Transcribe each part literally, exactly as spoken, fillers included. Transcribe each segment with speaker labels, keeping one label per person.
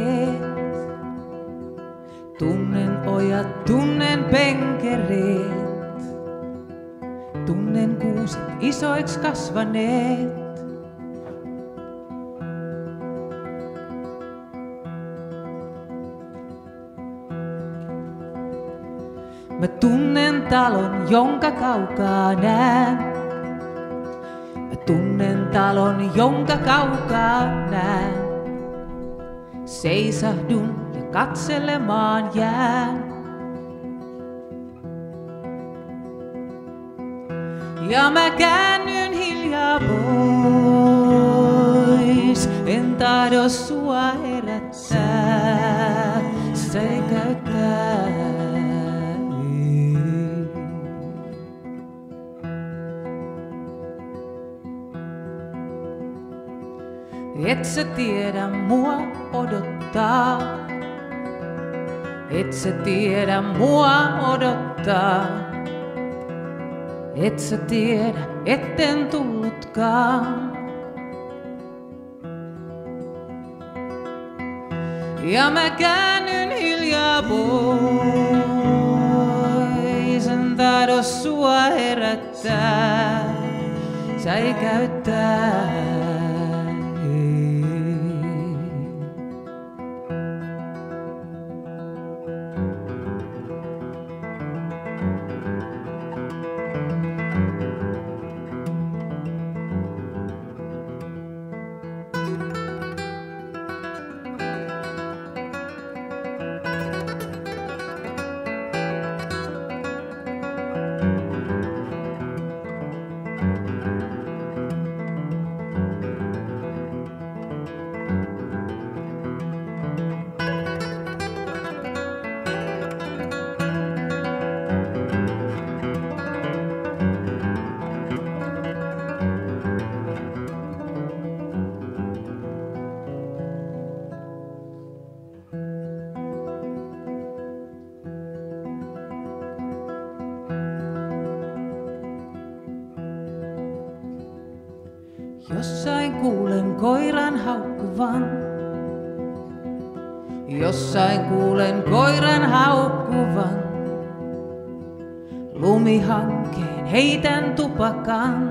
Speaker 1: veet. Tunnen ojat, tunnen penkereet. Tunnen kuuset isoiksi kasvaneet. Mä tunnen talon, jonka kaukaa näen. Mä tunnen talon, jonka kaukaa näen. Seisahdun ja katselemaan jään. Ja mä käännyn hiljaa pois. En tahdo sua herättää, säikäyttää. Et sä tiedä mua odottaa. Et sä tiedä mua odottaa. Et sä tiedä, etten tullutkaan. Ja mä käännyn hiljaa pois. En tahdo sua herättää, säikäyttää. Jossain kuulen koiran haukkuvan. Jossain kuulen koiran haukkuvan. Lumihankkeen heitän tupakan.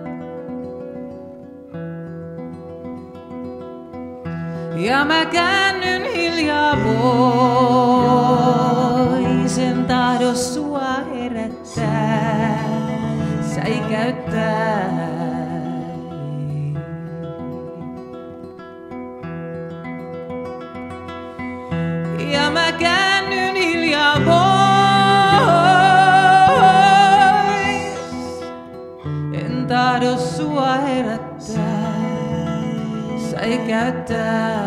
Speaker 1: Ja mä käännyn hiljaa pois. En tahdo sua herättää, säikäyttää. Ja mä käännyn hiljaa pois. En tahdo sua herättää, säikäyttää.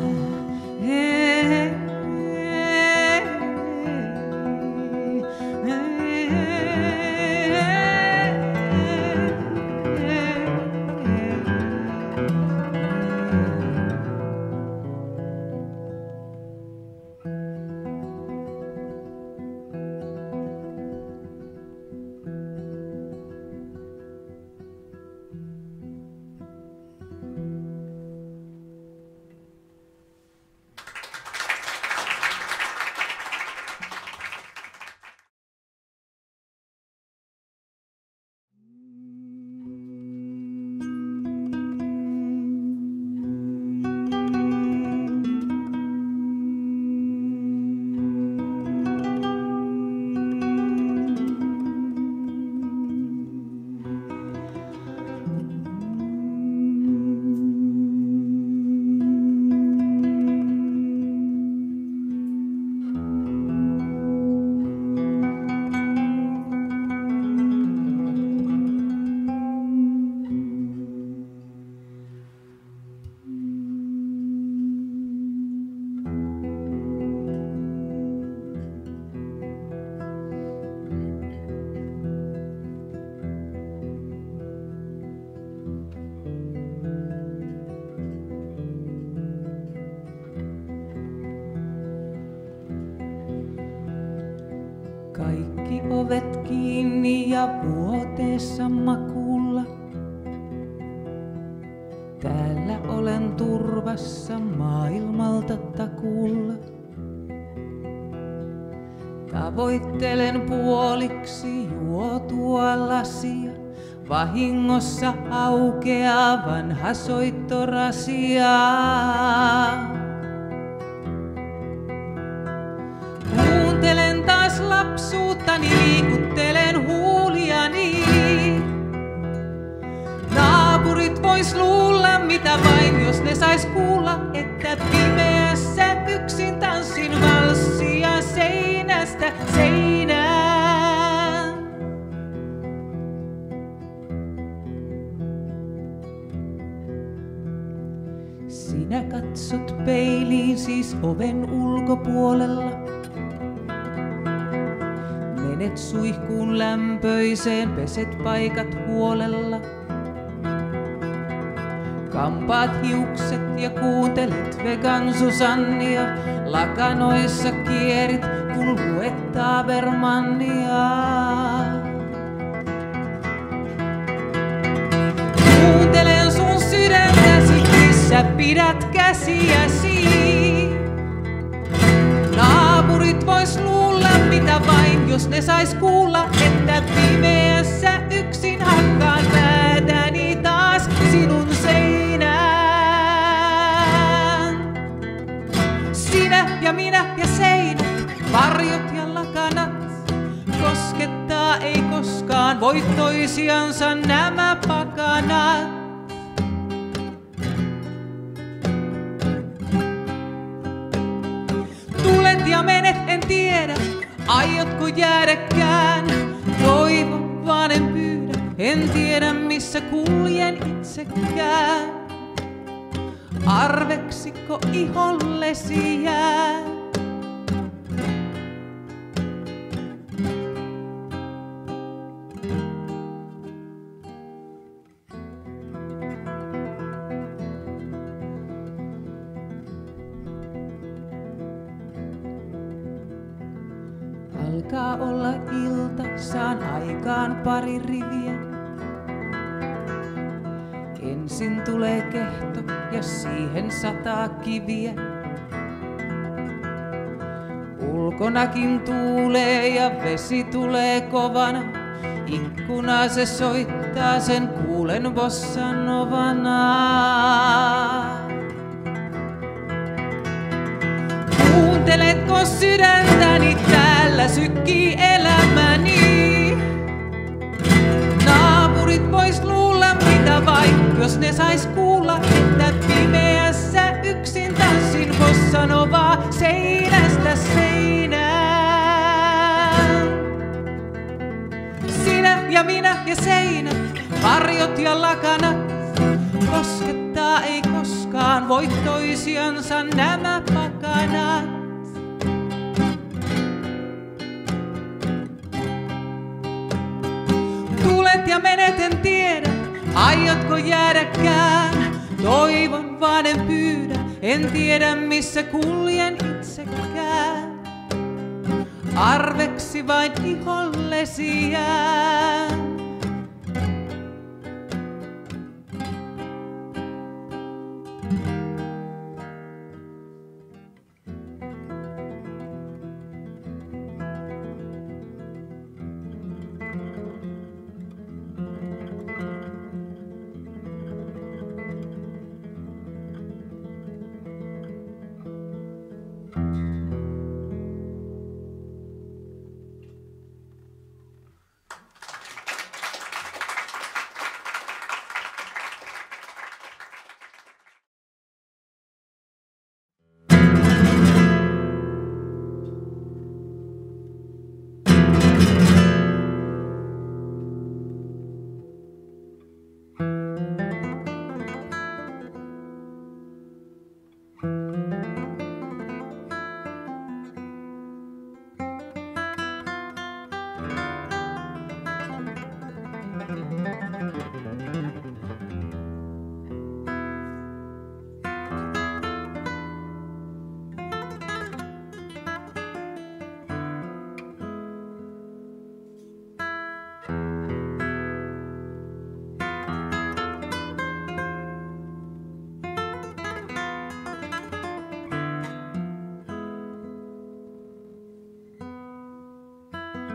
Speaker 1: Kaikki ovet kiinni ja vuoteessa makuulla. Täällä olen turvassa maailmalta takaa. Tavoittelen puoliksi juotua lasia, vahingossa aukeaa vanha soittorasia. Kuuntelen taas lapsuuttani, liikuttelen huuliani. Naapurit vois luulla mitä vain, jos ne sais kuulla, että pimeässä yksin tanssin valssia seinästä seinään. Sinä katsot peiliin siis oven ulkopuolella. Menet suihkuun lämpöiseen, peset paikat huolella. Kampaat hiukset ja kuuntelet Vegan Susannia. Lakanoissa kierit, kun luet Tabermannia. Kuuntelen sun sydäntäsi, missä pidät käsiäsi. Naapurit vois luulla mitä vain, jos ne sais kuulla, että pimeässä yksin hakkaan päätäni taas sinun seinään. Sinä ja minä ja seinä, varjot ja lakanat, koskettaa ei koskaan voi toisiansa nämä pakanat. Tulet ja menet, en tiedä, aiotko jäädäkään. Toivon vaan en pyydä, en tiedä missä kuljen itsekään. Arveksiko ihollesi jää? Alkaa olla ilta, saan aikaan pari riviä. Ensin tulee kehto ja siihen sataa kiviä. Ulkonakin tuulee ja vesi tulee kovana. Ikkunaa se soittaa, sen kuulen bossa novana. Kuunteletko sydäntäni, täällä sykkii elämäni. Naapurit vois luulla mitä vain, jos ne sais kuulla, että pimeässä yksin tanssin bossa novaa seinästä seinään. Sinä ja minä ja seinä, varjot ja lakanat, koskettaa ei koskaan voi toisiansa nämä pakanat. Tulet ja menet, en tiedä, aiotko jäädäkään. Toivon vaan en pyydä, en tiedä missä kuljen itsekään. Arveksi vain ihollesi jään.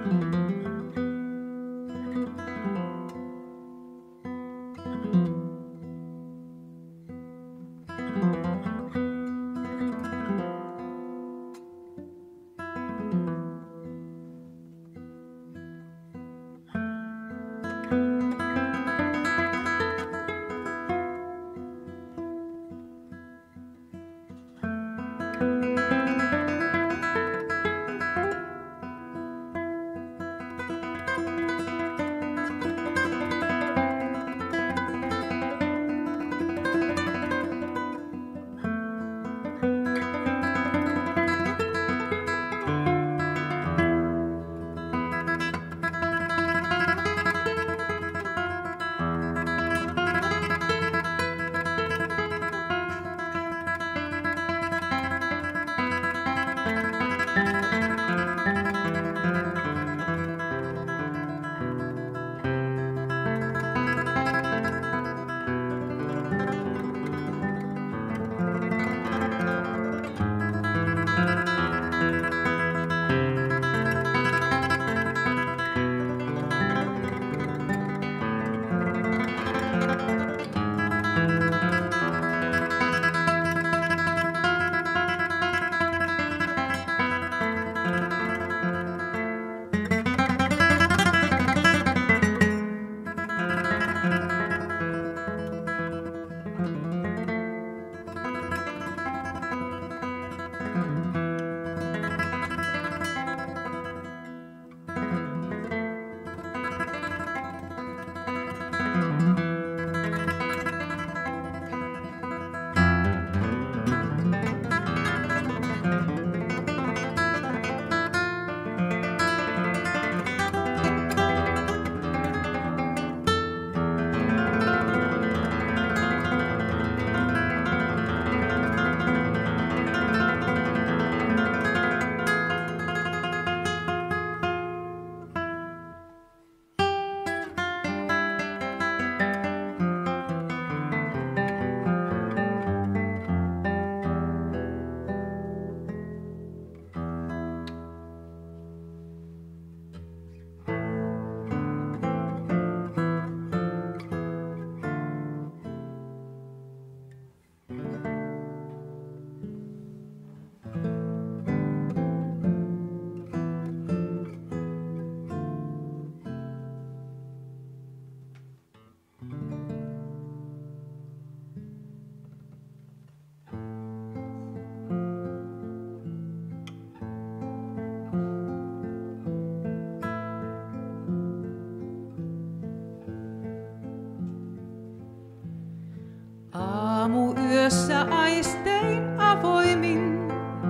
Speaker 1: Aamuyössä aistein avoimin,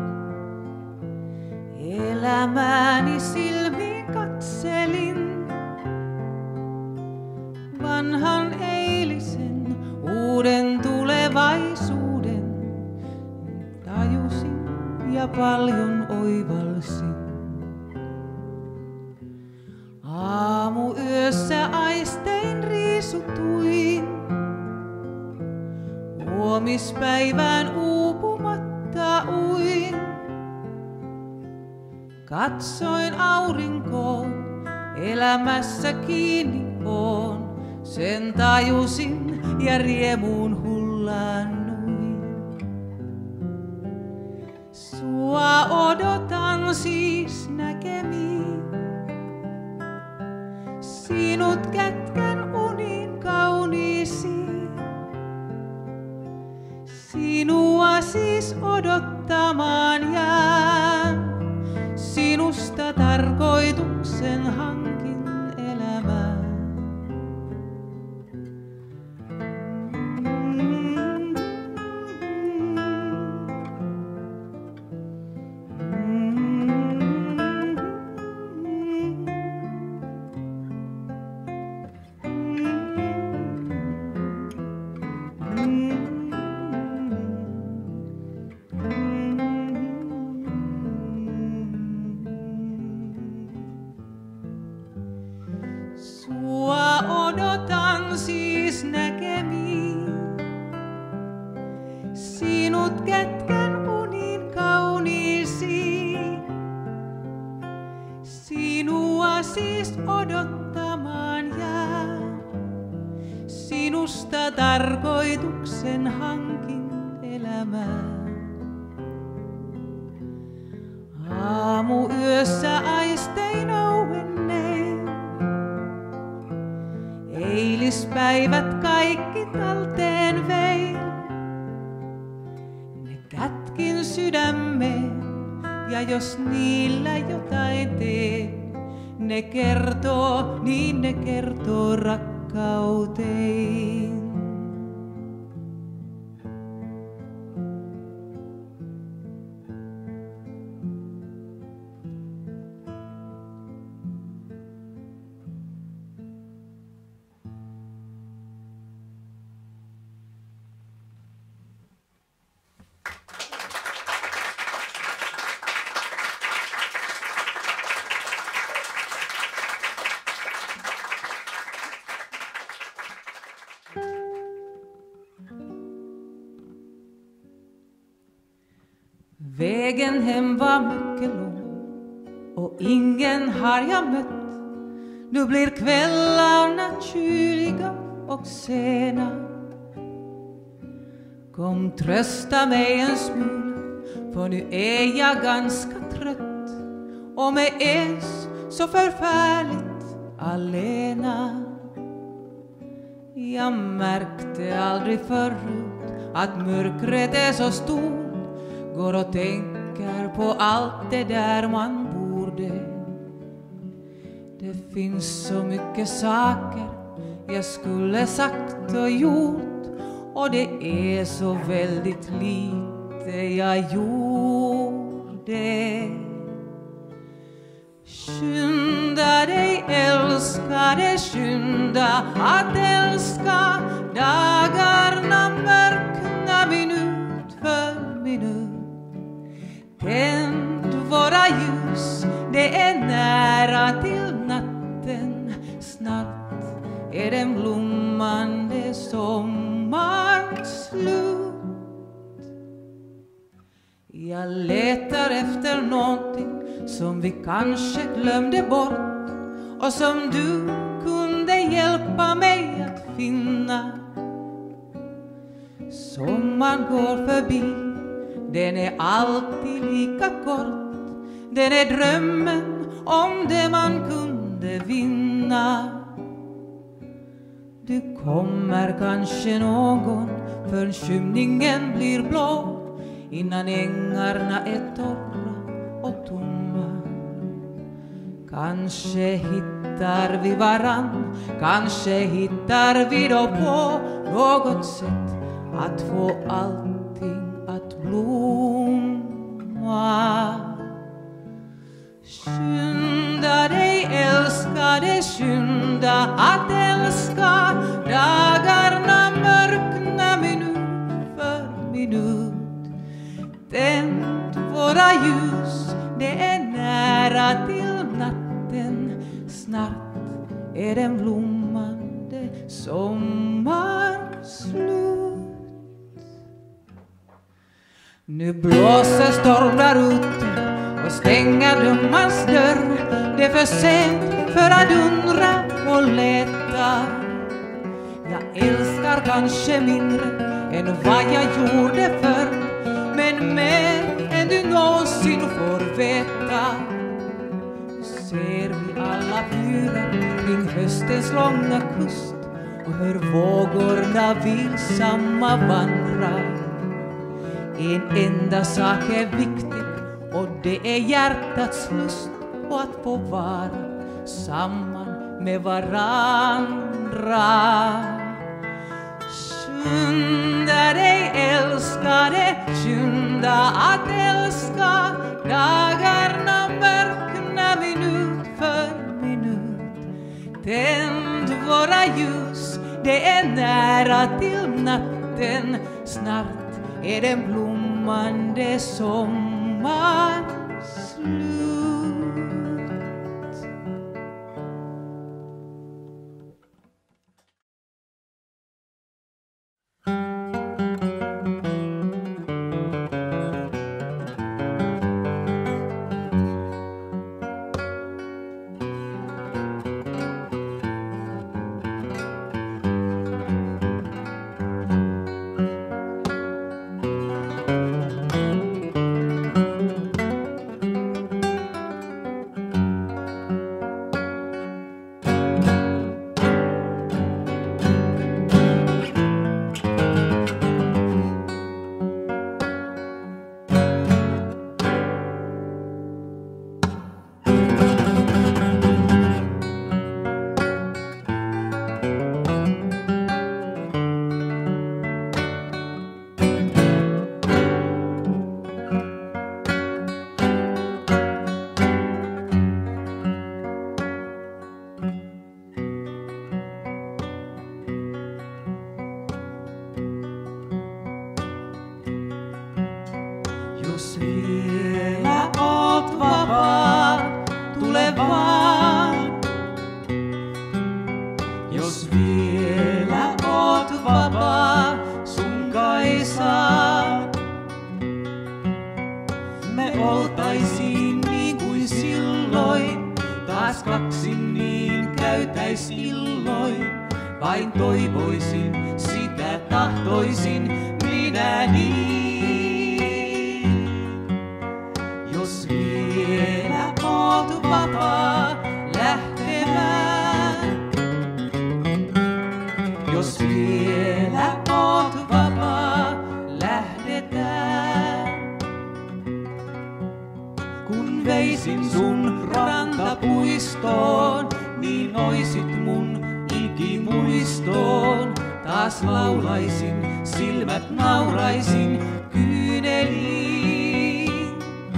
Speaker 1: elämääni silmiin katselin. Vanhan eilisen, uuden tulevaisuuden tajusin ja paljon oivalsin. Aamuyössä aistein riisutuin, huomispäivään uupumatta uin. Katsoin aurinkoon, elämässä kiinni oon, sen tajusin ja riemuun hullaannuin. Sua odotan siis näkemiin, sinut kätken uniin kauniisiin. Sinua siis odottamaan jään, sinusta tarkoituksen hankin elämään. siis odottamaan jää. Sinusta tarkoituksen hankin elämään. Aamuyössä aistein auennein. Eilispäivät kaikki talteen vein. Ne kätkin sydämeen, ja jos niillä jotain teen, ne kertoo, niin ne kertoo rakkauteen. Vägen hem var mycket lång och ingen har jag mött. Nu blir kvällarna kyliga och sena. Kom trösta mig en smula, för nu är jag ganska trött och med ens så förfärligt alena. Jag märkte aldrig förut att mörkret är så stort. Går och tänker på allt det där man borde. Det finns så mycket saker jag skulle sagt och gjort, och det är så väldigt lite jag gjorde. Skynda dig älskade, skynda att älska. Dagarna mörkna minut för minut. Tänd våra ljus, det är nära till natten. Snart är den blommande sommaren slut. Jag letar efter någonting som vi kanske glömde bort, och som du kunde hjälpa mig att finna. Sommaren går förbi, den är alltid lika kort. Den är drömmen om det man kunde vinna. Du kommer kanske någon förrän skymningen blir blå, innan ängarna är torra och tomma. Kanske hittar vi varann, kanske hittar vi då på något sätt att få allting att blomma. Skynda dig älskade, skynda att älska. Dagarna mörkna minut för minut. Tänd våra ljus, det är nära till natten. Snart är den blommande sommar slut. Nu blåser storm där ute och stänger drömmars dörr. Det är för sent för att undra och leta. Jag älskar kanske mindre än vad jag gjorde förr, men mer än du någonsin får veta. Nu ser vi alla fyra kring höstens långa kust och hör vågorna vilsamma vandra. En enda sak är viktig, och det är hjärtats lust och att få vara samman med varandra. Skynda dig älskade, skynda att älska. Dagarna mörkna minut för minut. Tänd våra ljus, det är nära till natten. Snart är den blommande sommar slut. vielä oot vapaa, tule vaan. Jos vielä oot vapaa, sun kai saa. Me oltaisiin niin kuin silloin, taas kaksin niin käytäis illoin. Vain toivoisin, sitä tahtoisin minä niin. Jos vielä oot vapaa lähtemään. Jos vielä oot vapaa, lähdetään. Kun veisin sun rantapuistoon, niin oisit mun ikimuistoon. Taas laulaisin, silmät nauraisin kyyneliin.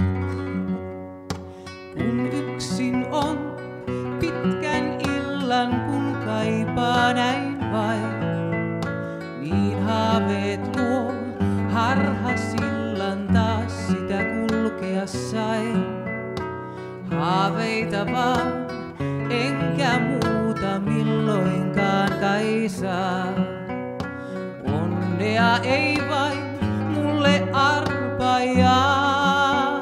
Speaker 1: Kun yksin on pitkän illan, kun kaipaa näin vain, niin haaveet luo harhasillan, taas sitä kulkea sain. Haaveita vaan, enkä muuta milloinkaan kai saa. Onnea ei vain mulle arpajaa.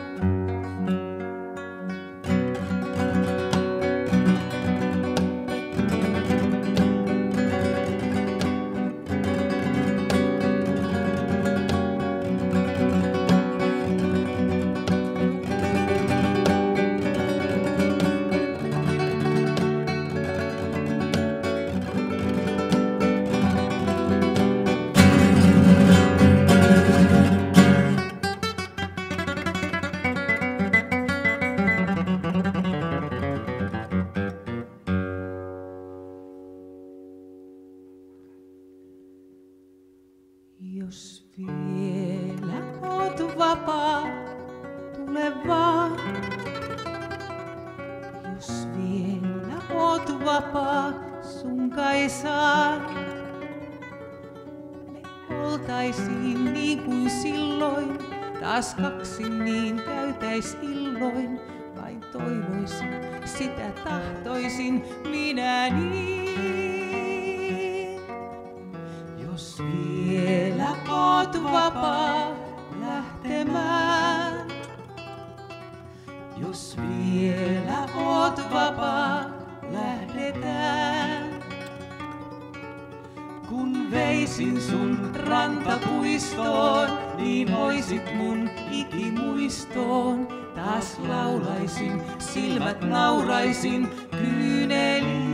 Speaker 1: Jos vielä oot vapaa, tule vaan. Jos vielä oot vapaa, sun kai saa. Me oltaisiin niin kuin silloin, taas kaksin niin käytäis illoin. Vain toivoisin, sitä tahtoisin minä niin. Jos vielä oot vapaa lähtemään. Jos vielä oot vapaa, lähdetään. Kun veisin sun rantapuistoon, niin oisit mun ikimuistoon. Taas laulaisin, silmät nauraisin kyyneliin.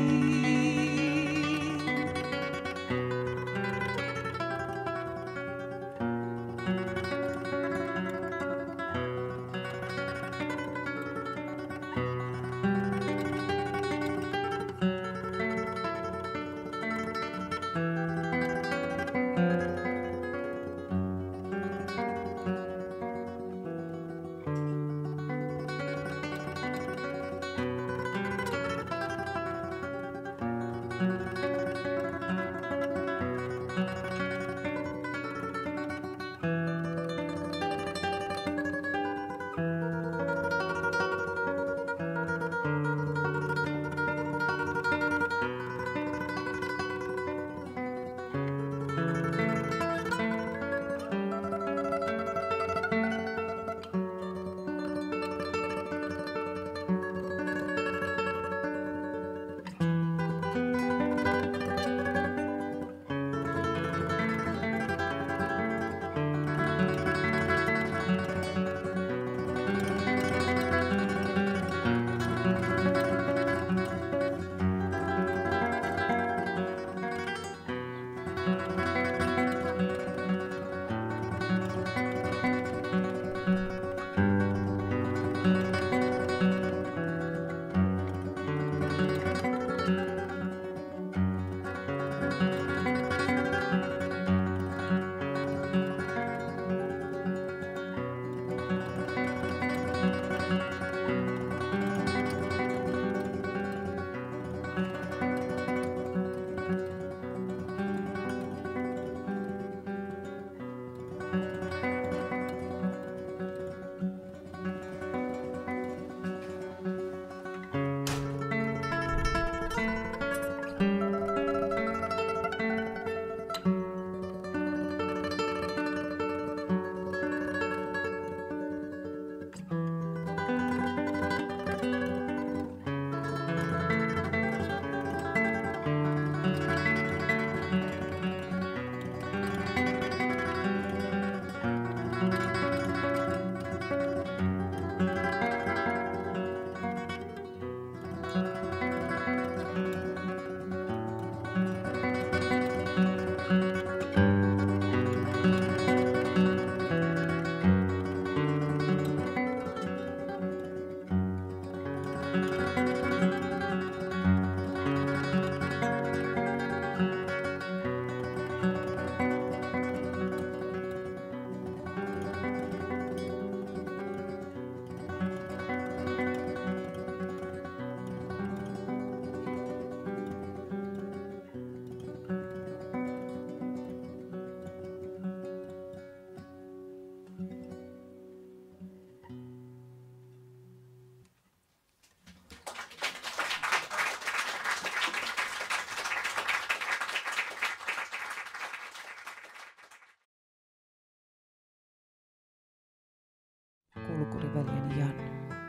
Speaker 1: Kulkuriveljeni Jan.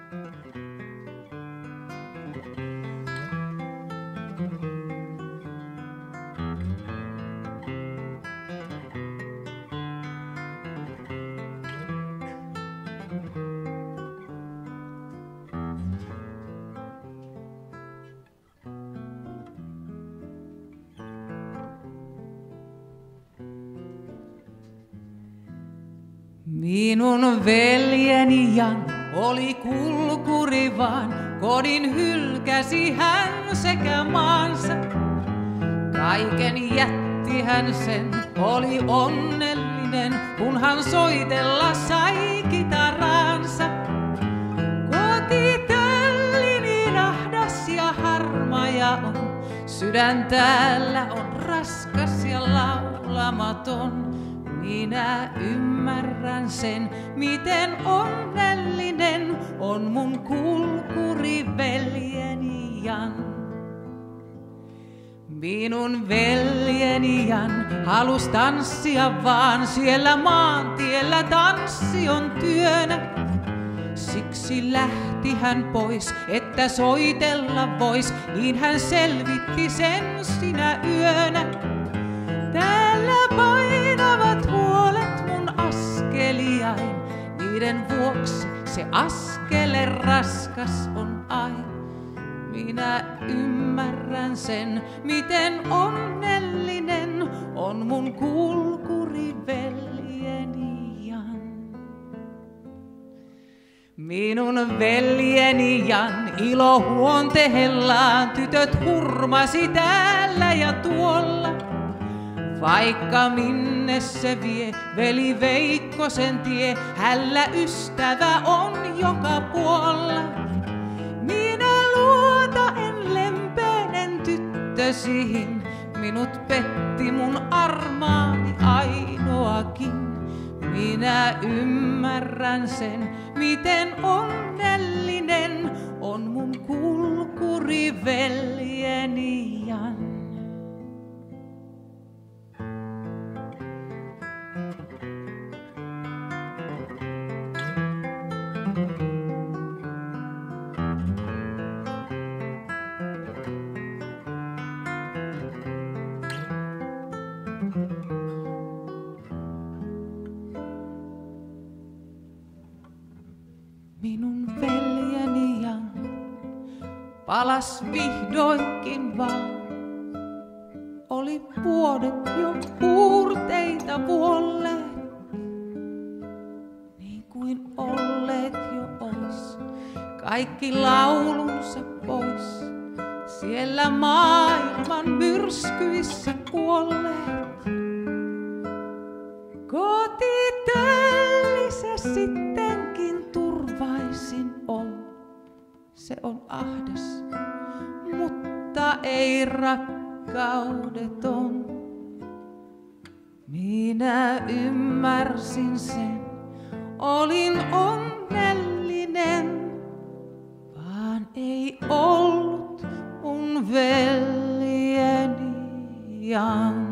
Speaker 1: Minun veljeni Jan oli kulkuri vaan, kodin hylkäsi hän sekä maansa. Kaiken jätti hän sen, oli onnellinen, kun hän soitella sai kitaraansa. Kotitälli niin ahdas ja harmaa on, sydän täällä on raskas ja laulamaton. Minä ymmärrän sen, miten onnellinen on mun kulkuriveljeni Jan. Minun veljeni Jan halus tanssia vaan, siellä maantiellä tanssi on työnä. Siksi lähti hän pois, että soitella vois, niin hän selvitti sen sinä yönä. Täällä painavat huolet mun askeliain, niiden vuoksi se askele raskas on aina. Minä ymmärrän sen, miten onnellinen on mun kulkuriveljeni Jan. Minun veljeni Jan ilo huontehellaan, tytöt hurmasi täällä ja tuolla. Vaikka minne se vie, veli Veikko sen tie, hällä ystävä on joka puolella. Minä luota en lempeinen tyttösihin, minut petti mun armaani ainoakin. Minä ymmärrän sen, miten onnellinen on mun kulkuriveljeni Jan. Minun veljeni Jan palas vihdoinkin vaan. Oli vuodet jo puurteita vuolleet, niin kuin olleet jo ois. Kaikki laulunsa pois, siellä maailman myrskyissä kuolleet. Kotitälli se sittenkin turvaisin on. Se on ahdas, mutta ei rakkaudeton. Minä ymmärsin sen, olin onnellinen, vaan ei ollut mun veljeni Jan.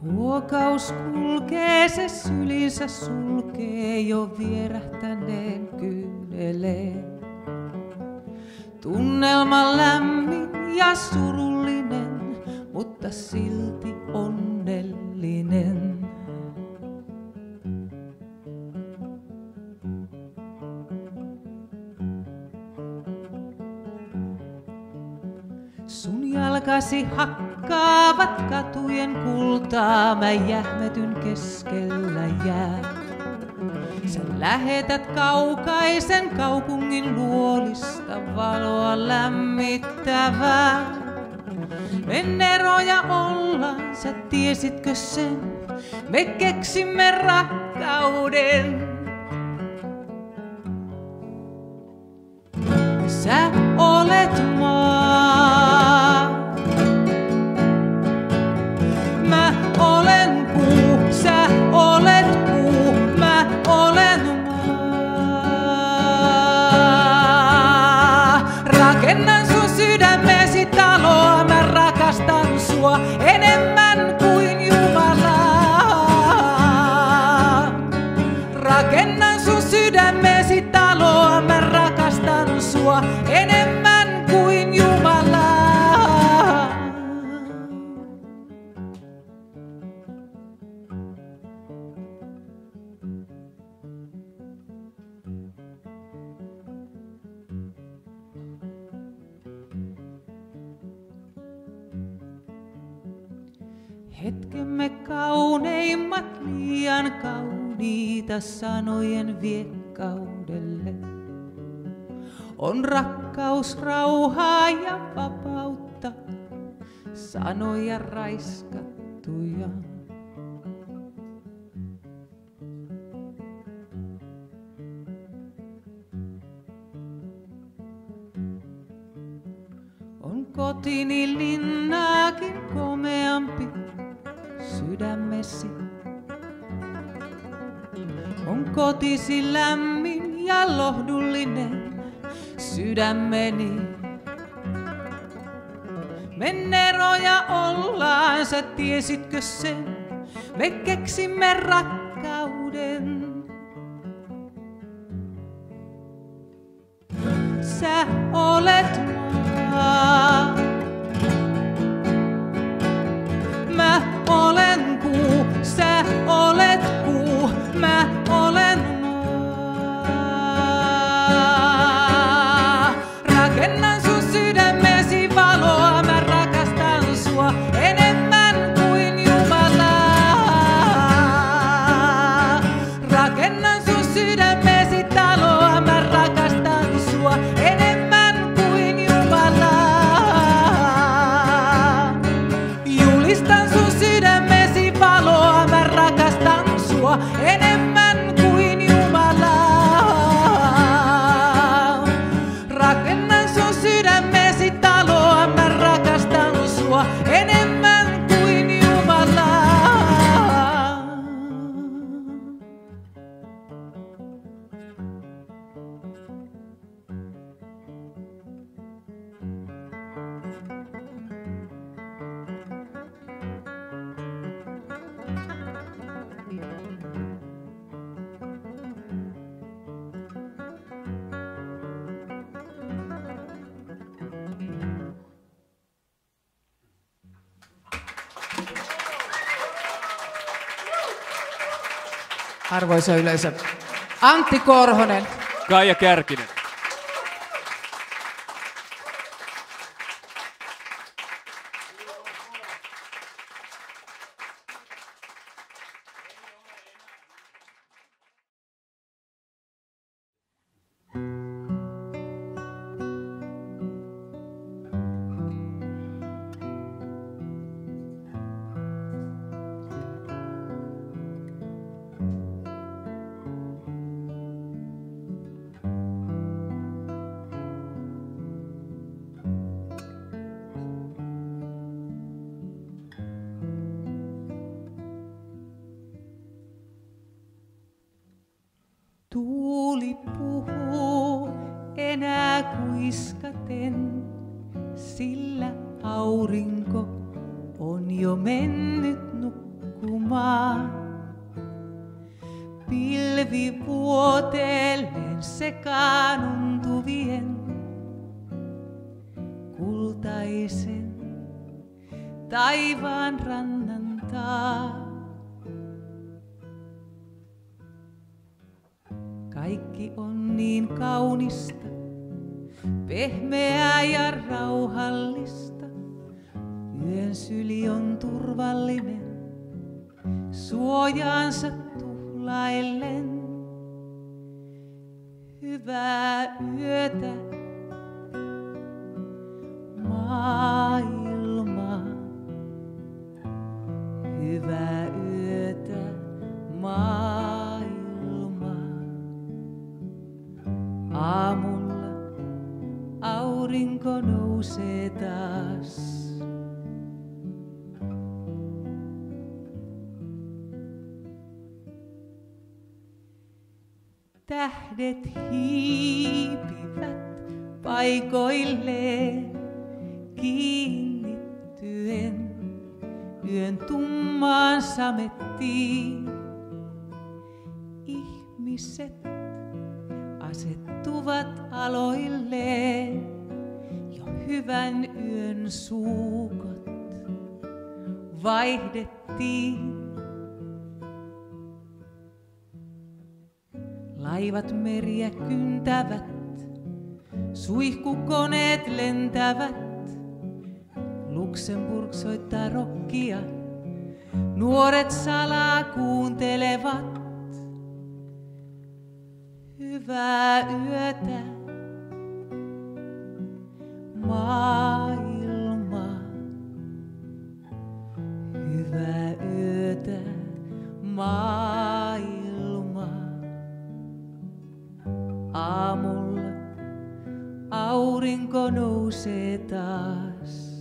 Speaker 1: Huokaus kulkee, se sylinsä sulkee jo vierähtäneen kyyneleen. Tunnelma lämmin ja surullinen, mutta silti onnellinen. Sun jalkasi hakkaavat katujen kultaa, mä jähmetyn keskellä jään. Sä lähetät kaukaisen kaupungin luolista valoa lämmittävää. Me neroja ollaan, sä tiesitkö sen? Me keksimme rakkauden. Sä olet maa. Mä olen puu, sä olet puu, mä olen maa. Rakennan sun sydämesi taloa, mä rakastan sua enemmän kuin Jumalaa. Rakennan sun sydämesi taloa, mä rakastan sua enemmän kuin Jumalaa. Hetkemme kauneimmat liian kauniita sanojen viekkaudelle. On rakkaus, rauhaa ja vapautta, sanoja raiskattuja. On kotini linnaakin komeampi sydämesi. On kotisi lämmin ja lohdullinen sydämeni. Me neroja ollaan, sä tiesitkö sen? Me keksimme rakkauden. Sä olet maa. Mä olen puu, sä olet puu, mä olen maa. Rakennan sun sydämesi valoa, mä rakastan sua enemmän kuin Jumalaa. Rakennan sun sydämesi taloa, mä rakastan sua enemmän kuin Jumalaa. Julistan sun sydämesi valoa, mä rakastan sua enemmän kuin Jumalaa. Rakennan sun sydämesi taloa, mä rakastan sua enemmän kuin Jumalaa.
Speaker 2: Arvoisa yleisö, Antti Korhonen.
Speaker 3: Kaija Kärkinen.
Speaker 1: Tuuli puhuu enää kuiskaten, sillä aurinko on jo mennyt nukkumaan. roikkumaan. Pilvi vuotellen sekaanuntuvien kultaisen taivaan rannan taa. Kaikki on niin kaunista, pehmeää ja rauhallista. Yön syli on turvallinen, suojaansa tuhlaillen. Hyvää yötä, maailma. Hyvää yötä, maailma. Aamulla aurinko nousee taas. Tähdet hiipivät paikoilleen kiinnittyen yön tummaan samettiin. Ihmiset asettuvat aloilleen, jo hyvän yön suukot vaihdettiin. Laivat meriä kyntävät, suihkukoneet lentävät. Luxemburg soittaa rockia, nuoret salaa kuuntelevat. Hyvää yötä, maailma. Hyvää yötä, maailma. Aamulla aurinko nousee taas.